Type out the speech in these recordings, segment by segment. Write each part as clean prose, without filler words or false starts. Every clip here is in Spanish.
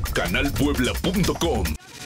Canalpuebla.com.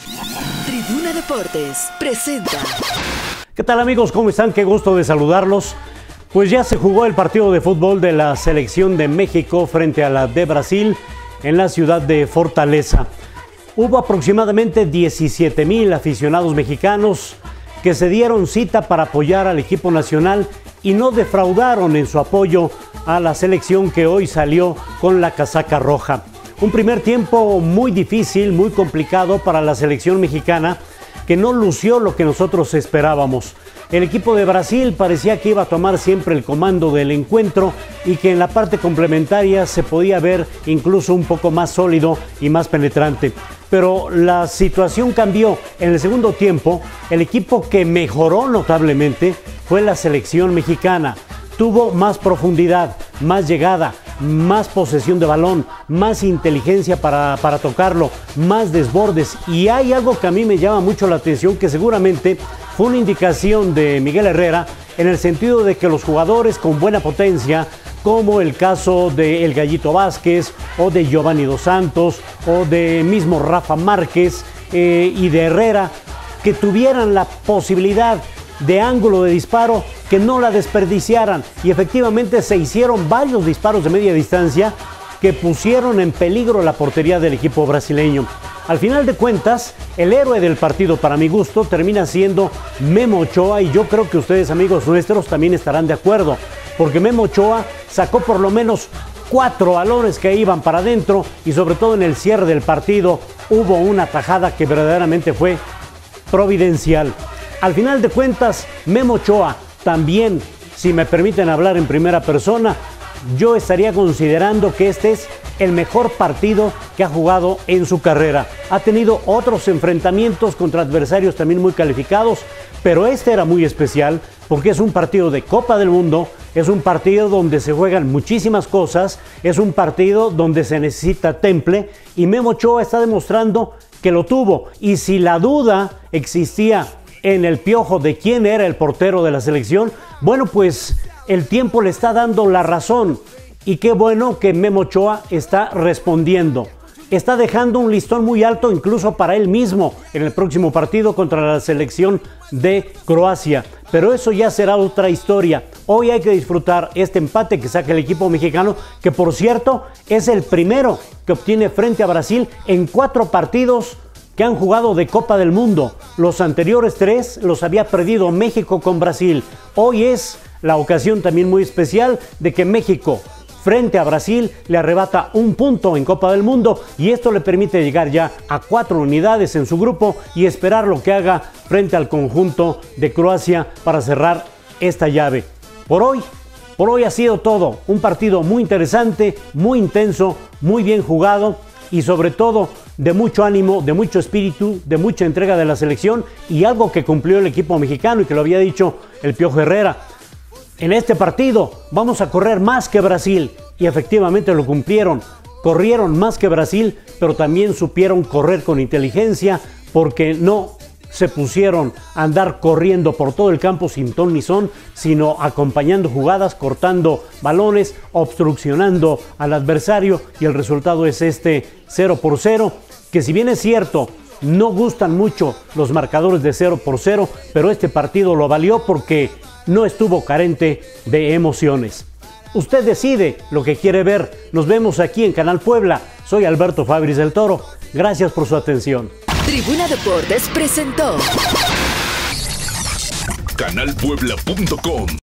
Tribuna Deportes presenta. ¿Qué tal, amigos? ¿Cómo están? Qué gusto de saludarlos. Pues ya se jugó el partido de fútbol de la selección de México frente a la de Brasil en la ciudad de Fortaleza. Hubo aproximadamente 17,000 aficionados mexicanos que se dieron cita para apoyar al equipo nacional y no defraudaron en su apoyo a la selección que hoy salió con la casaca roja. Un primer tiempo muy difícil, muy complicado para la selección mexicana, que no lució lo que nosotros esperábamos. El equipo de Brasil parecía que iba a tomar siempre el comando del encuentro y que en la parte complementaria se podía ver incluso un poco más sólido y más penetrante. Pero la situación cambió. En el segundo tiempo, el equipo que mejoró notablemente fue la selección mexicana. Tuvo más profundidad, más llegada, más posesión de balón, más inteligencia para tocarlo, más desbordes. Y hay algo que a mí me llama mucho la atención, que seguramente fue una indicación de Miguel Herrera, en el sentido de que los jugadores con buena potencia, como el caso de El Gallito Vázquez, o de Giovanni Dos Santos, o de mismo Rafa Márquez y de Herrera, que tuvieran la posibilidad de ángulo de disparo, que no la desperdiciaran, y efectivamente se hicieron varios disparos de media distancia que pusieron en peligro la portería del equipo brasileño. Al final de cuentas, el héroe del partido, para mi gusto, termina siendo Memo Ochoa, y yo creo que ustedes, amigos nuestros, también estarán de acuerdo, porque Memo Ochoa sacó por lo menos 4 balones que iban para adentro, y sobre todo en el cierre del partido hubo una tajada que verdaderamente fue providencial. Al final de cuentas, Memo Ochoa también, si me permiten hablar en primera persona, yo estaría considerando que este es el mejor partido que ha jugado en su carrera. Ha tenido otros enfrentamientos contra adversarios también muy calificados, pero este era muy especial porque es un partido de Copa del Mundo, es un partido donde se juegan muchísimas cosas, es un partido donde se necesita temple, y Memo Ochoa está demostrando que lo tuvo. Y si la duda existía en el Piojo de quién era el portero de la selección, bueno, pues el tiempo le está dando la razón, y qué bueno que Memo Ochoa está respondiendo. Está dejando un listón muy alto incluso para él mismo en el próximo partido contra la selección de Croacia. Pero eso ya será otra historia. Hoy hay que disfrutar este empate que saca el equipo mexicano, que por cierto es el primero que obtiene frente a Brasil en 4 partidos que han jugado de Copa del Mundo. Los anteriores 3 los había perdido México con Brasil. Hoy es la ocasión también muy especial de que México, frente a Brasil, le arrebata un punto en Copa del Mundo, y esto le permite llegar ya a 4 unidades en su grupo y esperar lo que haga frente al conjunto de Croacia para cerrar esta llave. Por hoy ha sido todo. Un partido muy interesante, muy intenso, muy bien jugado, y sobre todo de mucho ánimo, de mucho espíritu, de mucha entrega de la selección, y algo que cumplió el equipo mexicano y que lo había dicho el Piojo Herrera. En este partido vamos a correr más que Brasil, y efectivamente lo cumplieron. Corrieron más que Brasil, pero también supieron correr con inteligencia, porque no se pusieron a andar corriendo por todo el campo sin ton ni son, sino acompañando jugadas, cortando balones, obstruccionando al adversario, y el resultado es este 0-0, que si bien es cierto, no gustan mucho los marcadores de 0-0, pero este partido lo valió porque no estuvo carente de emociones. Usted decide lo que quiere ver. Nos vemos aquí en Canal Puebla. Soy Alberto Fabris del Toro. Gracias por su atención. Tribuna Deportes presentó Canalpuebla.com.